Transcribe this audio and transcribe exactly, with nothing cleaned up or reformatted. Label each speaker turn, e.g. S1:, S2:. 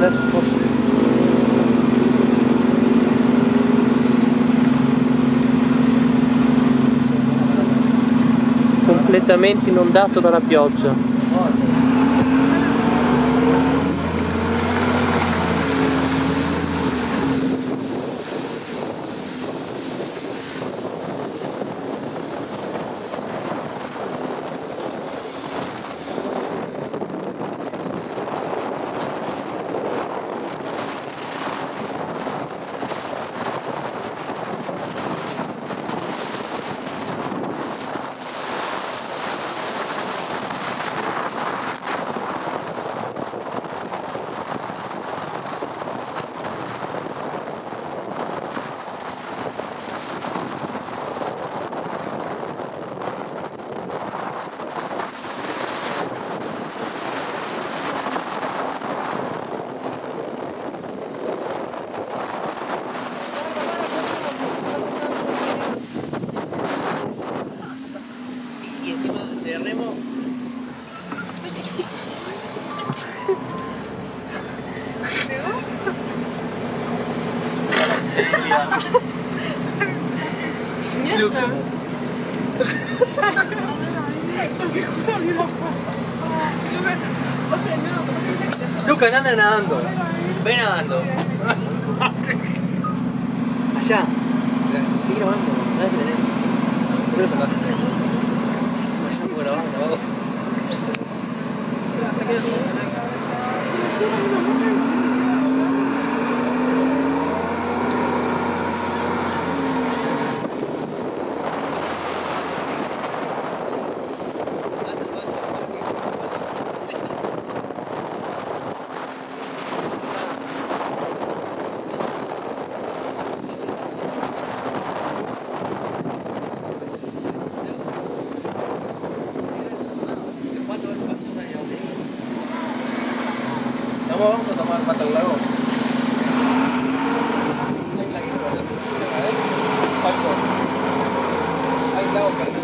S1: adesso posso... completamente inondato dalla pioggia. Y encima de remo Luca, anda nadando. Ve nadando. Allá. Sigue grabando. Nada que tenés. ¿Por qué lo sacaste? Allá no puedo grabar, grabado. Vamos a tomar mata al lago. Hay lago. Hay lago.